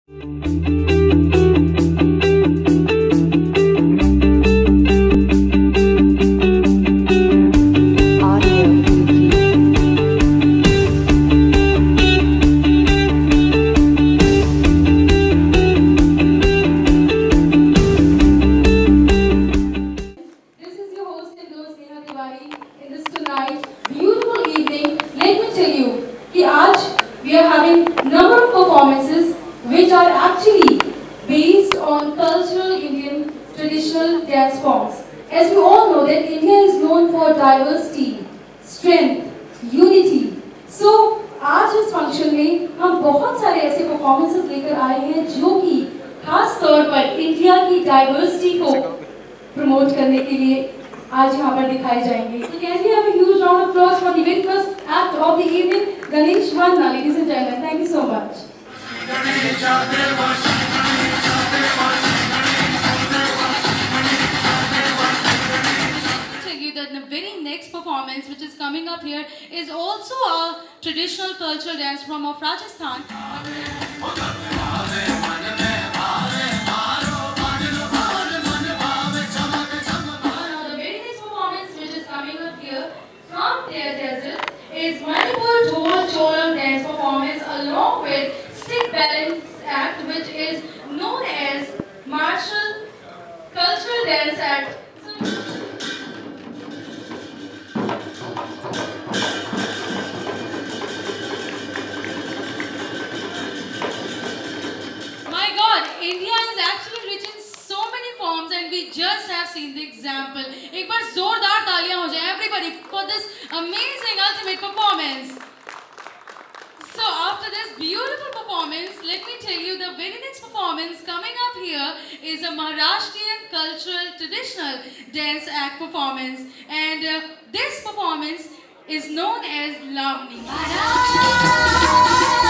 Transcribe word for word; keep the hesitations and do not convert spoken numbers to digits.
We are having number of performances which are actually based on cultural Indian traditional dance forms. As we all know that India is known for diversity, strength, unity. So आज इस function में हम बहुत सारे ऐसे performances लेकर आए हैं जो कि खास तौर पर इंडिया की डाइवर्सिटी को प्रमोट करने के लिए आज यहाँ पर दिखाए जाएंगे. So can we have a huge round of applause for the very first act of the evening, Ganesh Vanna, ladies and gentlemen. Thank you so much. Tell you that the very next performance, which is coming up here, is also a traditional cultural dance from of Rajasthan. Is Manipur Dhol Cholam dance performance along with stick balance act, which is known as martial cultural dance act. My God, India is actually rich in so many forms, and we just have seen the example. एक बार जोरदार तालियां हो जाए everybody for this amazing ultimate performance. So after this beautiful performance, let me tell you the very next performance coming up here is a Maharashtrian cultural traditional dance act performance, and uh, this performance is known as Lavani.